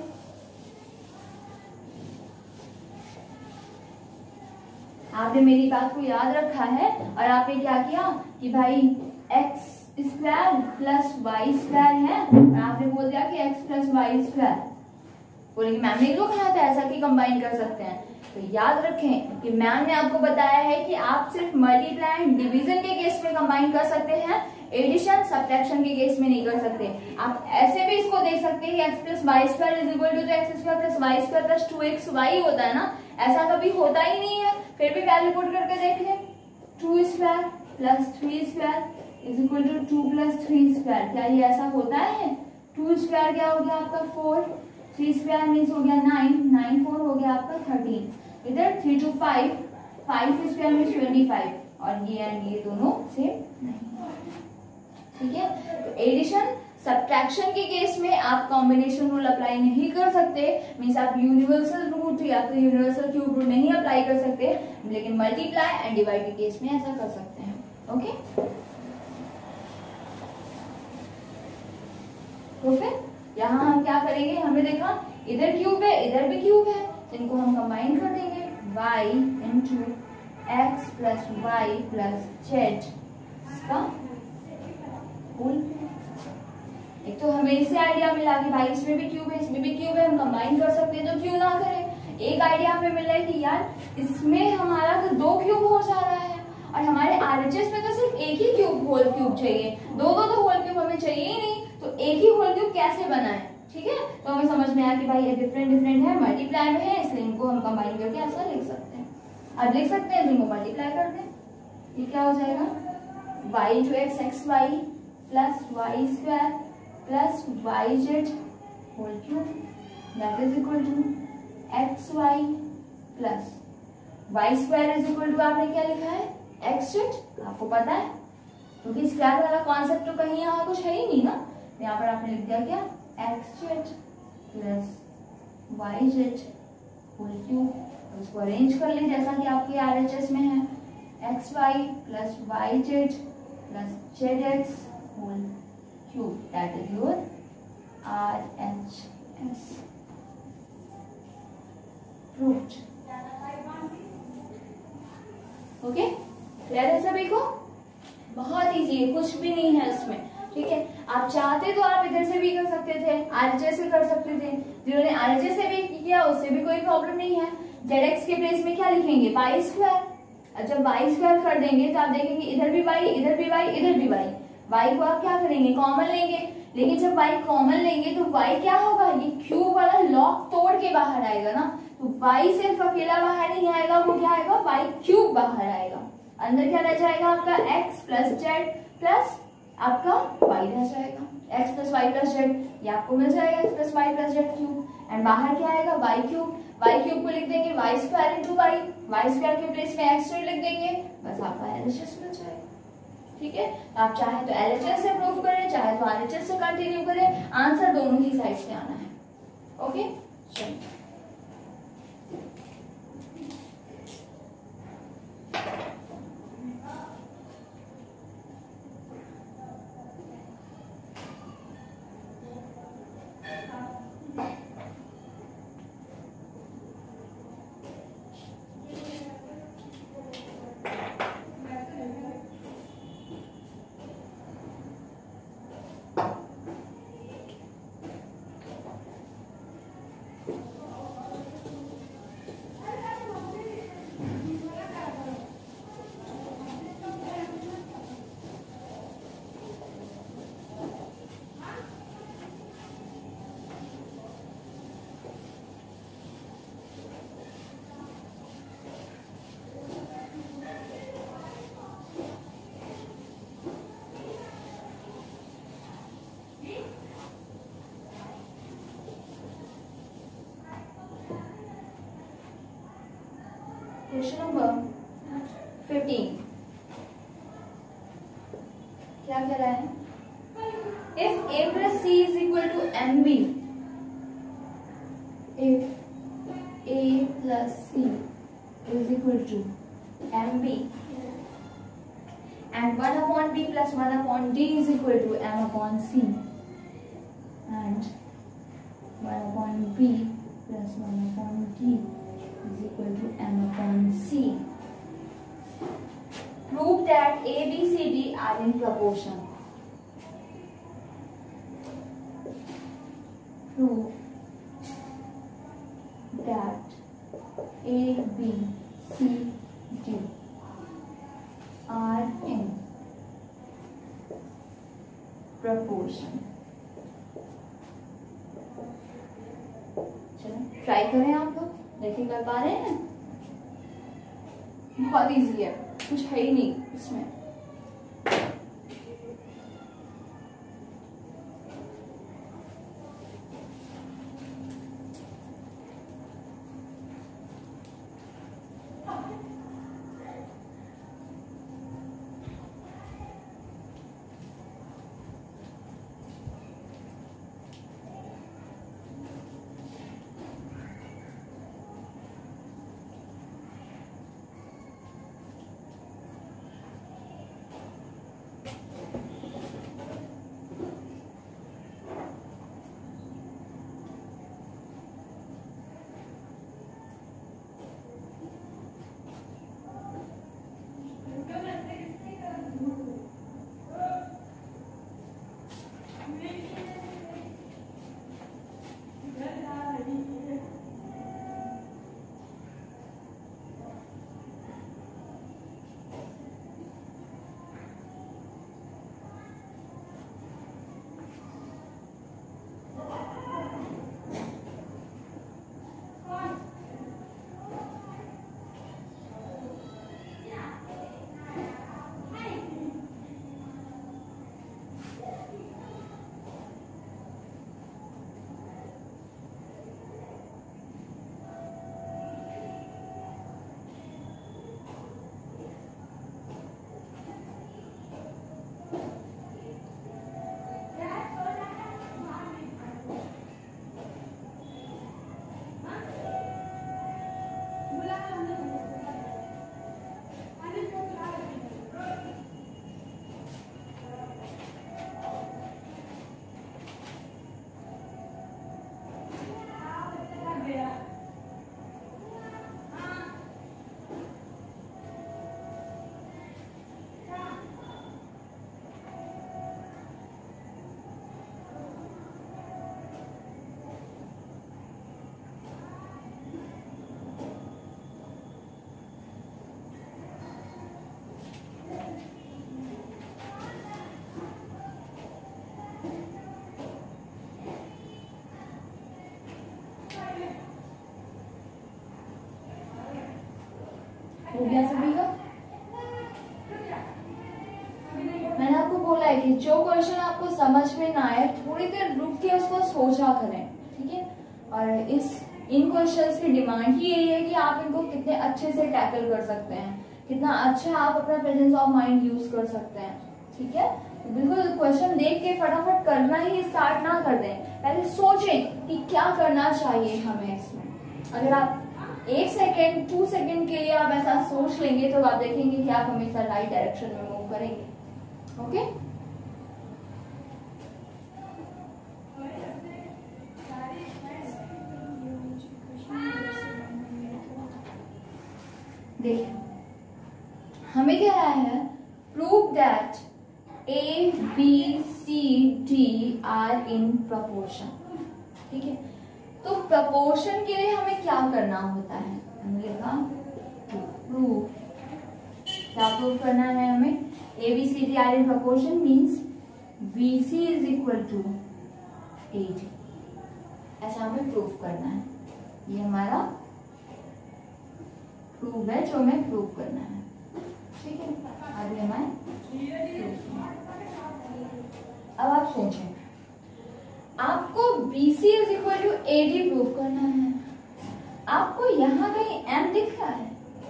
आपने मेरी बात को याद रखा है और आपने क्या किया कि भाई x square plus y square है और आपने बोल दिया कि एक्स प्लस वाई स्क्वायर, बोले मैम ने तो कहा था ऐसा कि कंबाइन कर सकते हैं। तो याद रखें कि मैम ने आपको बताया है कि आप सिर्फ मल्टीप्लाई एंड डिवीजन के केस में कंबाइन कर सकते हैं, एडिशन सब्ट्रैक्शन के केस में नहीं कर सकते। आप ऐसे भी इसको देख सकते हैं कि x plus y square is equal to x square plus y square plus two x y होता है ना, ऐसा कभी होता ही नहीं है। फिर भी वैल्यू पुट करके देख लें, two square plus three square is equal to two plus three square, क्या ये ऐसा होता है? टू स्क्वायर क्या हो गया आपका फोर, थ्री स्क्वायर मीन्स हो गया नाइन, नाइन फोर हो गया आपका थर्टीन, इधर three two five, five square means twenty five, और ये एंड ये दोनों सेम नहीं, ठीक है। तो एडिशन सब्ट्रैक्शन के केस में आप कॉम्बिनेशन रूल अप्लाई नहीं कर सकते, मीन्स आप यूनिवर्सल रूट या फिर यूनिवर्सल क्यूब रूल नहीं अप्लाई कर सकते, लेकिन मल्टीप्लाई एंड डिवाइड के केस में ऐसा कर सकते हैं। ओके, तो फिर यहाँ हम क्या करेंगे, हमने देखा इधर क्यूब है इधर भी क्यूब है, इनको हम कंबाइन कर देंगे, y into x plus y plus z इसका होल। एक तो हमें इससे आइडिया मिला कि भाई इसमें भी क्यूब है इसमें भी क्यूब है, हम कंबाइन कर सकते हैं, तो क्यों ना करें। एक आइडिया हमें मिल रहा है कि यार इसमें हमारा तो दो क्यूब हो जा रहा है और हमारे आरएचएस में तो सिर्फ एक ही क्यूब होल क्यूब चाहिए, दो दो तो होल क्यूब हमें चाहिए ही नहीं, तो एक ही होल क्यूब कैसे बनाए, ठीक है। तो हमें समझ में आया कि भाई ये डिफरेंट डिफरेंट है, मल्टीप्लाई में है, इसलिए इनको हम कंबाइन करके ऐसा लिख सकते हैं। अब लिख सकते हैं, इनको मल्टीप्लाई कर दें, ये क्या हो जाएगा, y into x x y plus y square plus y z whole cube that is equal to x y plus y square is equal to आपने क्या लिखा है एक्स जेड, आपको पता है क्योंकि तो स्क्वायर वाला कॉन्सेप्ट तो कहीं यहाँ कुछ है ही नहीं ना, यहाँ पर आपने लिख दिया क्या x z plus y z whole cube. उसको अरेंज कर लें जैसा कि आपके आरएचएस में है, x y plus y z plus z x whole cube that is your RHS proved. Okay, clear है सभी को? बहुत इजी है, कुछ भी नहीं है इसमें, ठीक है। आप चाहते तो आप इधर से भी कर सकते थे, आरएचएस से कर सकते थे, जिन्होंने आरएचएस से भी किया उससे भी कोई प्रॉब्लम नहीं है। जेड एक्स के प्लेस में क्या लिखेंगे वाई स्क्वायर, जब वाई स्क्वायर कर देंगे तो आप देखेंगे इधर भी वाई इधर भी वाई इधर भी वाई, वाई को आप क्या करेंगे कॉमन लेंगे, लेकिन जब वाई कॉमन लेंगे तो वाई क्या होगा, ये क्यूब वाला लॉक तोड़ के बाहर आएगा ना, तो वाई सिर्फ अकेला बाहर नहीं आएगा, वो क्या आएगा वाई क्यूब बाहर आएगा, अंदर क्या रह जाएगा आपका एक्स प्लस जेड प्लस आपका वाई रह जाएगा, x plus y plus z ये आपको मिल जाएगा x plus y plus z cube, and बाहर क्या आएगा वाई क्यूब, वाई क्यूब को लिख देंगे y square into y, y square के प्लेस में एक्स जेड लिख देंगे, बस आपका एलएचएस मिल जाएगा, ठीक है। आप चाहे तो एलएचएस से प्रूव करें चाहे तो आरएचएस से कंटिन्यू करें, आंसर दोनों ही साइड से आना है। ओके चलिए, क्वेश्चन नंबर फिफ्टीन क्या कह रहा है, if a plus c is equal to m b, if a plus c is equal to M B and one upon B plus one upon D is equal to M upon C and one upon B plus one upon D is equal to M upon C. Prove that A, B, C, D are in proportion. Prove that A, B, C, D are in proportion. चलो try करें आप लोग, देखिए कर पा रहे हैं। बहुत इजी है, कुछ है ही नहीं इसमें। हो गया सभी का? मैंने आपको बोला है कि जो क्वेश्चन आपको समझ में ना आए थोड़ी देर रुक के उसको सोचा करें, ठीक है। और इस इन क्वेश्चंस की डिमांड ही यही है कि आप इनको कितने अच्छे से टैकल कर सकते हैं, कितना अच्छा आप अपना प्रेजेंस ऑफ माइंड यूज कर सकते हैं, ठीक है। तो बिल्कुल क्वेश्चन देख के फटाफट करना ही स्टार्ट ना कर दें, पहले सोचें कि क्या करना चाहिए हमें इसमें। अगर आप एक सेकेंड टू सेकेंड के लिए आप ऐसा सोच लेंगे तो आप देखेंगे कि आप हमेशा राइट डायरेक्शन में मूव करेंगे। ओके, देखिए हमें क्या आया है, prove that a b c d are in proportion, ठीक है। तो प्रपोर्शन के लिए हमें क्या करना होता है, हमने लिखा प्रूव, क्या प्रूव करना है हमें, a b c d are in proportion means b c is equal to a d, ऐसा हमें प्रूव करना है। ये हमारा प्रूव है जो हमें प्रूव करना है, ठीक है। अभी हमें अब आप सोचें, आपको B C is equal to A D prove करना है, आपको यहां कहीं M दिख रहा है?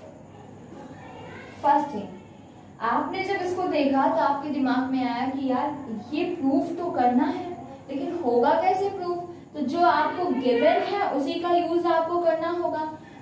फर्स्ट थिंग, आपने जब इसको देखा तो आपके दिमाग में आया कि यार ये प्रूफ तो करना है, लेकिन होगा कैसे प्रूफ? तो जो आपको गिवन है उसी का यूज आपको करना होगा।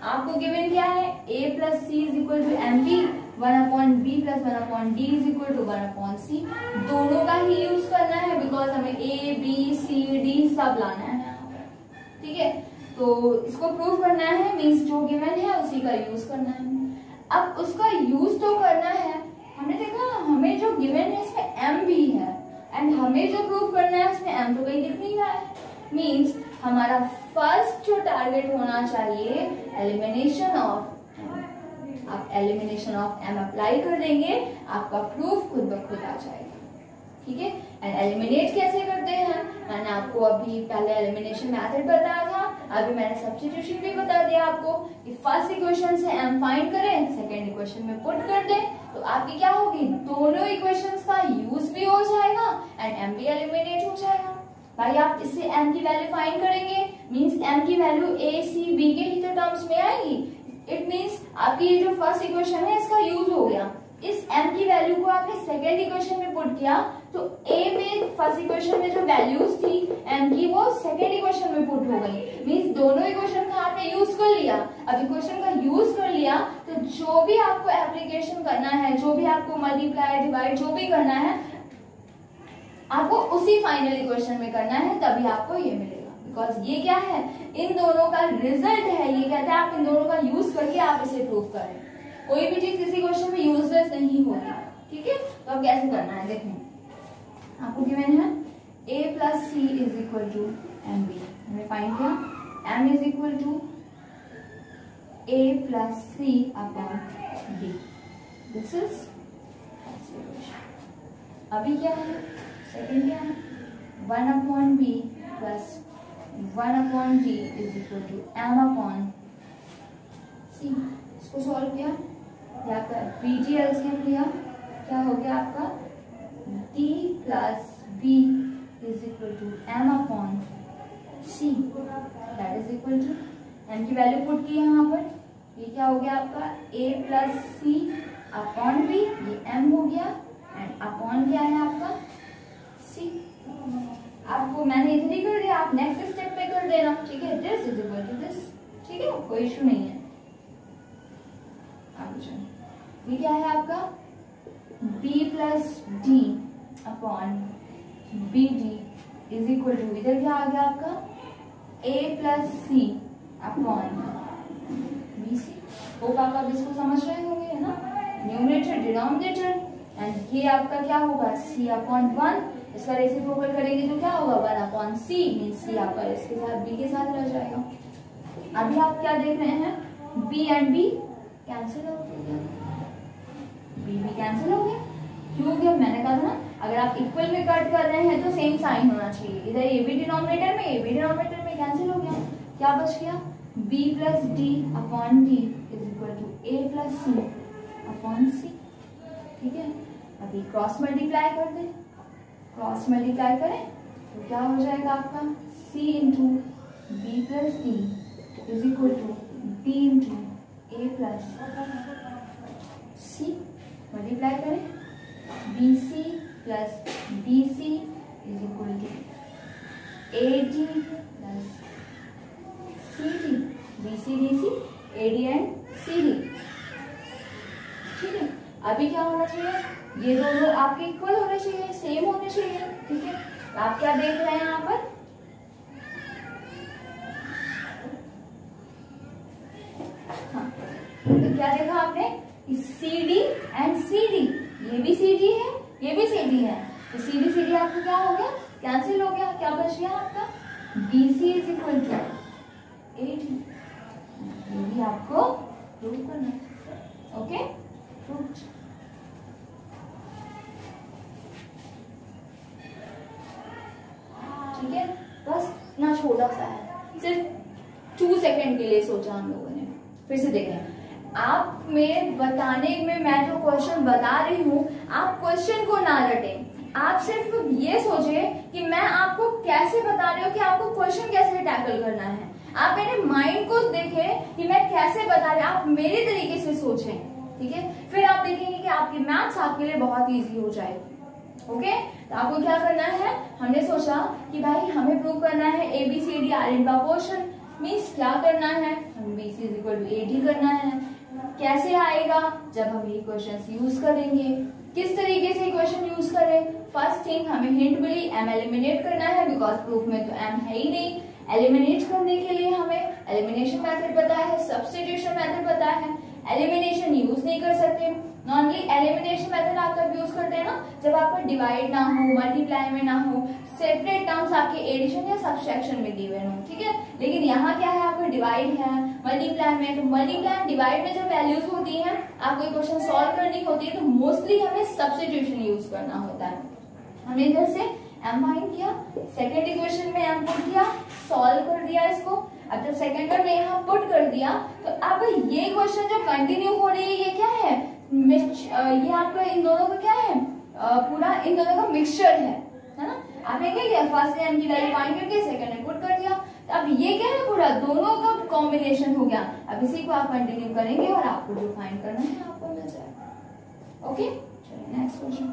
आपको गिवन क्या है, a plus c is equal to m b, one upon b plus one upon d is equal to one upon c. दोनों का ही यूज करना है बिकॉज हमें a b c d सब लाना है यहाँ पर, ठीक है। तो इसको प्रूव करना है, मीन्स जो गिवन है उसी का यूज करना है। अब उसका यूज तो करना है, हमने देखा हमें जो गिवन है इसमें m भी है एंड हमें जो प्रूव करना है उसमें m तो कहीं दिख नहीं रहा है। मीन्स हमारा फर्स्ट जो टारगेट होना चाहिए एलिमिनेशन ऑफ m। आप एलिमिनेशन ऑफ m अप्लाई कर देंगे, आपका प्रूफ खुद ब खुद आ जाएगा, ठीक है। एंड एलिमिनेट कैसे करते हैं, मैंने आपको अभी पहले एलिमिनेशन मेथड बताया था, अभी मैंने सब्स्टिट्यूशन भी बता दिया आपको कि फर्स्ट इक्वेशन से m फाइंड करें, सेकेंड इक्वेशन में पुट कर दें, तो आपकी क्या होगी, दोनों इक्वेशंस का यूज भी हो जाएगा एंड m भी एलिमिनेट हो जाएगा। भाई आप इससे m की वैल्यू फाइंड करेंगे, मींस m की वैल्यू a c b के ही तो टर्म्स में आएगी। इट मींस आपकी ये जो फर्स्ट इक्वेशन है इसका यूज हो गया। इस m की वैल्यू को आपने सेकेंड इक्वेशन में पुट किया तो a में फर्स्ट इक्वेशन में जो वैल्यूज थी m की वो सेकेंड इक्वेशन में पुट हो गई। मींस दोनों इक्वेशन का आपने यूज कर लिया। अब इक्वेशन का यूज कर लिया तो जो भी आपको एप्लीकेशन करना है, जो भी आपको मल्टीप्लाई डिवाइड जो भी करना है, आपको उसी फाइनल इक्वेशन में करना है, तभी आपको ये मिलेगा। बिकॉज ये क्या है, इन दोनों का रिजल्ट है, ये कहता है आप इन दोनों का यूज करके आप इसे प्रूव करें। कोई भी चीज किसी क्वेश्चन में यूजलेस नहीं होगी, ठीक है। तो अब कैसे करना है देखें, आपको गिवन है a plus c is equal to m b, हमने फाइंड किया m is equal to a plus c upon b। This is अभी क्या है, सेकेंड क्या है, one upon b plus one upon d is equal to m upon c. इसको solve किया, या आपका बी टी एलसीएम लिया, क्या हो गया आपका d plus b is equal to m upon c, that is equal to m की वैल्यू पुट की यहाँ पर, ये क्या हो गया आपका a plus c upon b, ये m हो गया एंड अपॉन क्या है आपका c। आपको मैंने इधर ही कर दिया, आप नेक्स्ट स्टेप पे कर देना, ठीक है। This is equal to this, ठीक है, कोई इशू नहीं है। ये क्या है आपका b plus d upon b d is equal to, इधर क्या आ गया आपका a plus c upon b c. Hope आप अब इसको समझ रहे होंगे, है ना, न्यूमरेटर डिनोमिनेटर, एंड ये आपका क्या होगा c अपॉन वन, इसका रेसिप्रोकल करेंगे तो क्या होगा one upon c, means c आपका इसके साथ b के साथ रह जाएगा। अभी आप क्या देख रहे हैं, b एंड b कैंसिल हो गया, b भी कैंसिल हो गया, क्यों हो गया, मैंने कहा था ना अगर आप इक्वल में कट कर रहे हैं तो सेम साइन होना चाहिए, इधर ए भी डिनोमिनेटर में, ए भी डिनोमिनेटर में, कैंसिल हो गया, क्या बच गया b plus d upon d is equal to a plus c upon c, ठीक है। अभी क्रॉस मल्टीप्लाई कर दें, क्रॉस मल्टीप्लाई करें तो क्या हो जाएगा आपका c into b plus d is equal to b into a plus c, multiply करें b c plus d c is equal to a d plus c d, b c d c, a d and c d, ठीक है। अभी क्या होना चाहिए, ये दोनों आपके इक्वल होने चाहिए, सेम होने चाहिए, ठीक है। आप क्या देख रहे हैं यहाँ पर, हाँ, तो क्या देखा आपने, c d and c d, ये भी सी डी है, ये भी सी डी है, तो सी डी सी डी आपको क्या हो गया, कैंसिल हो गया, क्या बच गया आपका b c is equal to a d. ये भी आपको प्रूव करना है, ओके, प्रूव। ठीक है, बस इतना छोटा सा है, सिर्फ टू सेकेंड के लिए सोचा हम लोगों ने। फिर से देखें, आप में बताने में मैं जो क्वेश्चन बता रही हूँ, आप क्वेश्चन को ना रटें, आप सिर्फ ये सोचे कि मैं आपको कैसे बता रही हूँ कि आपको क्वेश्चन कैसे टैकल करना है। आप मेरे माइंड को देखें कि मैं कैसे बता रही हूँ, आप मेरे तरीके से सोचें, ठीक है। फिर आप देखेंगे कि आपकी मैथ्स आपके लिए बहुत इजी हो जाएगी, ओके। तो आपको क्या करना है, हमने सोचा कि भाई हमें प्रूव करना है a b c d are in proportion, means क्या करना है, हम b c is equal to a d करना है। कैसे आएगा, जब हम ये क्वेश्चन यूज करेंगे। किस तरीके से क्वेश्चन यूज करें, फर्स्ट थिंग हमें हिंट मिली, एम एलिमिनेट करना है, बिकॉज प्रूफ में तो एम है ही नहीं। एलिमिनेट करने के लिए हमें एलिमिनेशन मेथड पता है, सब्स्टिट्यूशन मेथड पता है, एलिमिनेशन यूज नहीं कर सकते। नॉर्मली एलिमिनेशन मेथड आप तब यूज करते हैं ना जब आपका डिवाइड ना हो, मल्टीप्लाई में ना हो, सेपरेट टर्म्स आपके एडिशन या सब्सट्रैक्शन में दिए हुए हो, ठीक है। लेकिन यहाँ क्या है, आपका डिवाइड है, मल्टीप्लाई में, तो मल्टीप्लाई डिवाइड में जब वैल्यूज होती हैं, आपको क्वेश्चन सॉल्व करनी होती है, तो मोस्टली हमें सब्स्टिट्यूशन यूज करना होता है। हमने इधर से एम फाइंड किया, सेकेंड इक्वेशन में एम पुट किया, सॉल्व कर दिया इसको। अब जब सेकेंड में यहाँ पुट कर दिया, तो अब ये क्वेश्चन जो कंटिन्यू हो रही है, ये क्या है, ये आपका इन दोनों का क्या है, पूरा इन दोनों का मिक्सचर है, है ना। आपने क्या किया, फर्स्ट एम की वैल्यू फाइंड करके सेकंड में पुट कर दिया, तो अब ये क्या है, पूरा दोनों का कॉम्बिनेशन हो गया। अब इसी को आप कंटिन्यू करेंगे और आपको जो फाइंड करना है आपको मिल जाएगा। ओके, चलिए नेक्स्ट क्वेश्चन।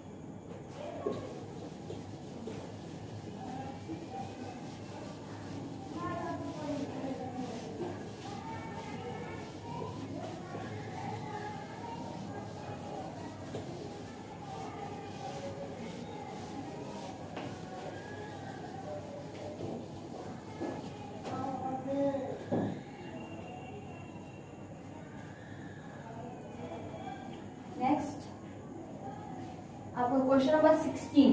नेक्स्ट आपको क्वेश्चन नंबर सिक्सटीन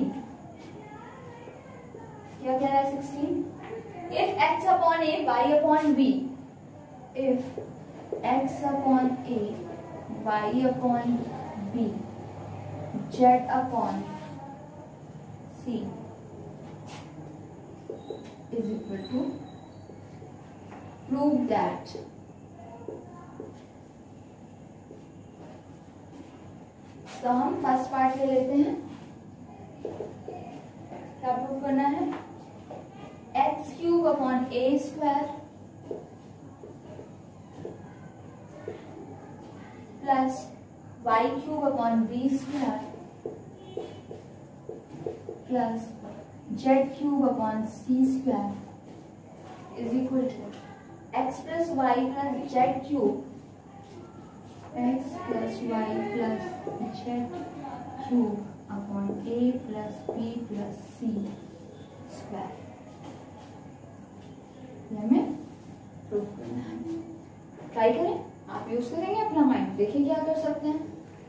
क्या कह रहा है, sixteen, if x upon a y upon b, if x upon a y upon b z upon c is equal to, prove that तो हम फर्स्ट पार्ट ले लेते हैं। क्या प्रूव करना है, x cube upon a square plus y cube upon b square plus z cube upon c square is equal to x plus y plus z cube, x plus y plus z cube upon a plus b plus c square, ये हमें prove करना है। Try करें, आप use करेंगे अपना mind, देखिए क्या कर सकते हैं।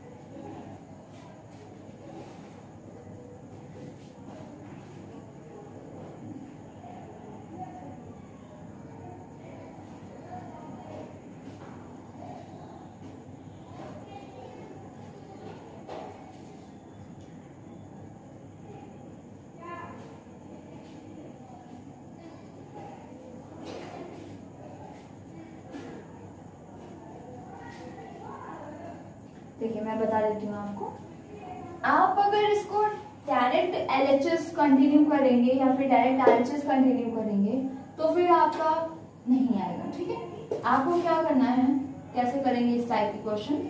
देखिए मैं बता देती हूँ आपको, आप अगर इसको डायरेक्ट एलएचएस कंटिन्यू करेंगे या फिर डायरेक्ट आरएचएस कंटिन्यू करेंगे तो फिर आपका नहीं आएगा, ठीक है। आपको क्या करना है, कैसे करेंगे इस टाइप की क्वेश्चन,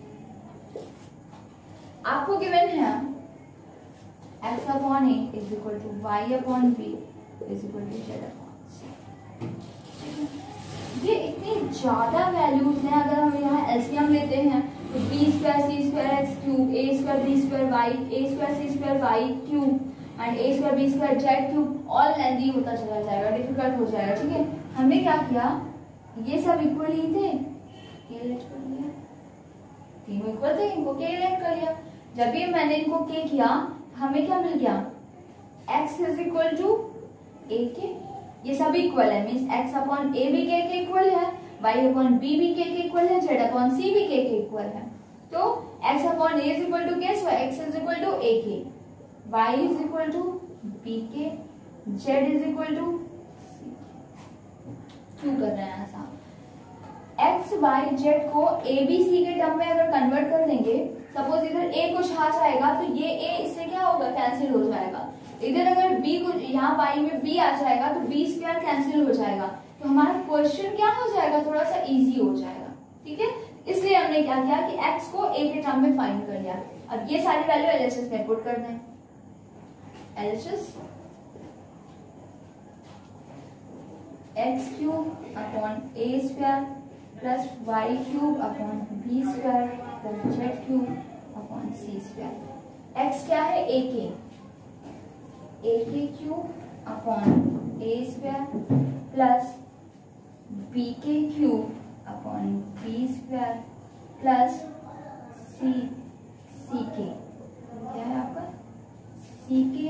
आपको गिवन है x upon a is equal to y upon b is equal to z upon c. ये इतनी ज्यादा वैल्यूज हैं, अगर हम यहाँ एलसीएम लेते हैं तो b square c square x cube, a square b square y, a square c square y cube and a square b square z cube, all lengthy होता चला जाएगा, डिफिकल्ट हो जाएगा, ठीक है। हमने क्या किया, ये सब इक्वल ही थे, के लेट कर लिया, तीनों इक्वल थे, इनको के लेट कर लिया। जब भी मैंने इनको के किया हमें क्या मिल गया, x is equal to a k, ये सब इक्वल है, मींस x अपॉन ए भी के के इक्वल है, y अपॉन बी भी के के इक्वल है, z अपॉन सी भी के के इक्वल है। तो x upon a is equal to k, so x is equal to a k, y is equal to b k, z is equal to c. क्यों कर रहे हैं ऐसा, x y z को a b c के term में अगर convert कर देंगे, सपोज इधर a कुछ आ जाएगा तो ये a इससे क्या होगा, कैंसिल हो जाएगा। इधर अगर b कुछ, यहाँ y में b आ जाएगा तो b स्क्वायर कैंसिल हो जाएगा, तो हमारा क्वेश्चन क्या हो जाएगा, थोड़ा सा इजी हो जाएगा, ठीक है। इसलिए हमने क्या किया कि x को a के टर्म में फाइंड कर लिया। अब ये सारी वैल्यू एलएचएस में पुट कर दें, LHS x cube upon a square plus y cube upon b square plus z cube upon c square. X क्या है? A k, a k cube upon a square plus b k cube upon b square plus c c k, क्या है आपका? सी के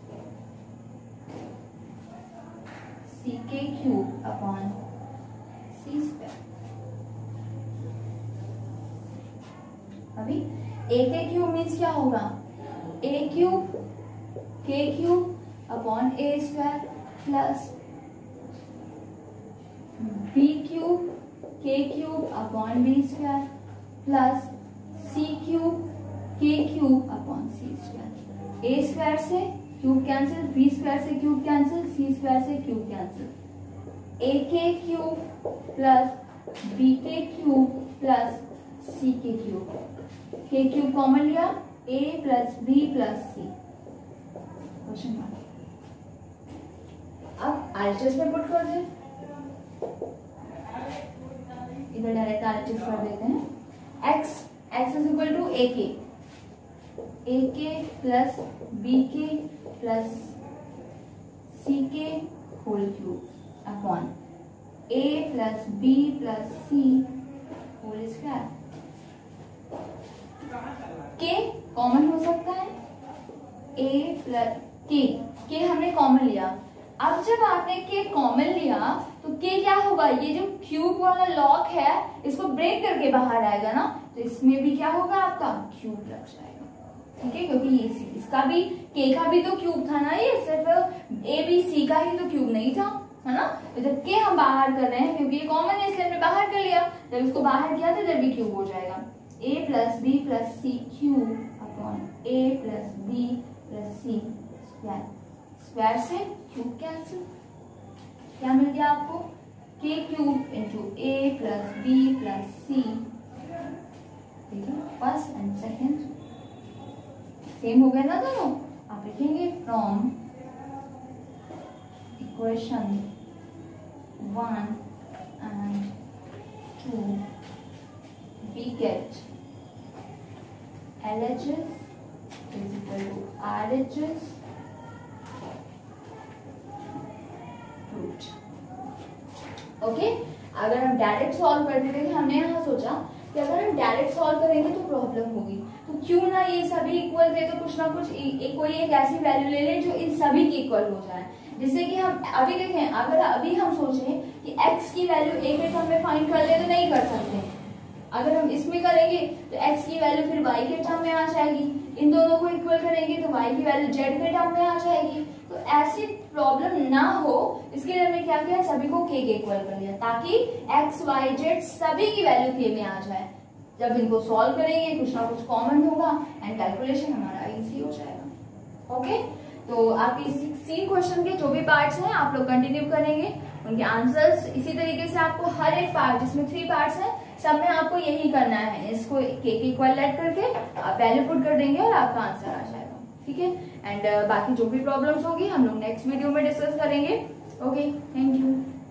सी k cube upon c square. अभी ए k cube means क्या होगा? A cube k cube upon a square plus b cube k cube upon b square plus c cube k cube upon c square. A square से cube cancel, b square से cube cancel, c square से cube cancel. A k cube plus b k cube plus c k cube, k cube common लिया, a plus b plus c. Question mark. अब RHS में put कर दे, इधर direct RHS कर देते हैं। X x is equal to a k, a k plus b k plus c k whole cube upon a plus b plus c whole square. K common हो सकता है, ए plus के, के हमने कॉमन लिया। अब जब आपने के कॉमन लिया तो के क्या होगा? ये जो क्यूब वाला लॉक है इसको ब्रेक करके बाहर आएगा ना, तो इसमें भी क्या होगा? आपका क्यूब लग जाएगा, ठीक है, क्योंकि ये सी, इसका भी के का भी तो क्यूब था ना, ये सिर्फ ए बी सी का ही तो क्यूब नहीं था, है ना। तो जब के हम बाहर कर रहे हैं क्योंकि ये कॉमन है इसलिए हमने बाहर कर लिया, जब इसको बाहर किया तो जब भी क्यूब हो जाएगा। A plus b plus c cube upon a plus b plus C square, square से क्यूब कैंसिल, क्या मिल गया आपको? K cube into a plus b plus c, first and second same हो गया ना दोनों। आप लिखेंगे from equation one and two we get L H S is equal to R H S root। Okay, अगर हम डायरेक्ट सॉल्व करते थे, हमने यहाँ सोचा कि अगर हम डायरेक्ट सॉल्व करेंगे तो प्रॉब्लम होगी, तो क्यों ना ये सभी इक्वल थे, तो कुछ ना कुछ एक कोई एक ऐसी वैल्यू ले लें जो इन सभी की इक्वल हो जाए। जिससे कि हम अभी देखें, अगर अभी हम सोचें कि x की वैल्यू a के टर्म में फाइंड कर ले तो नहीं कर सकते। अगर हम इसमें करेंगे तो x की वैल्यू फिर y के टर्म में आ जाएगी, इन दोनों को इक्वल करेंगे तो y की वैल्यू z के टर्म में आ जाएगी। तो ऐसी प्रॉब्लम ना हो इसके लिए हमने क्या किया, सभी को k के इक्वल कर लिया ताकि x y z सभी की वैल्यू k में आ जाए। जब इनको सॉल्व करेंगे कुछ ना कुछ कॉमन होगा एंड कैलकुलेशन हमारा इजी हो जाएगा। ओके, तो आपके सिक्सटीन क्वेश्चन के जो भी पार्ट्स हैं आप लोग कंटिन्यू करेंगे, उनके आंसर्स इसी तरीके से आपको हर एक पार्ट, जिसमें थ्री पार्ट्स हैं, सब में आपको यही करना है। इसको के के इक्वल लेट करके आप वैल्यू पुट कर देंगे और आपका आंसर आ जाएगा, ठीक है। एंड uh, बाकी जो भी प्रॉब्लम्स होगी हम लोग नेक्स्ट वीडियो में डिस्कस करेंगे। Okay, thank you.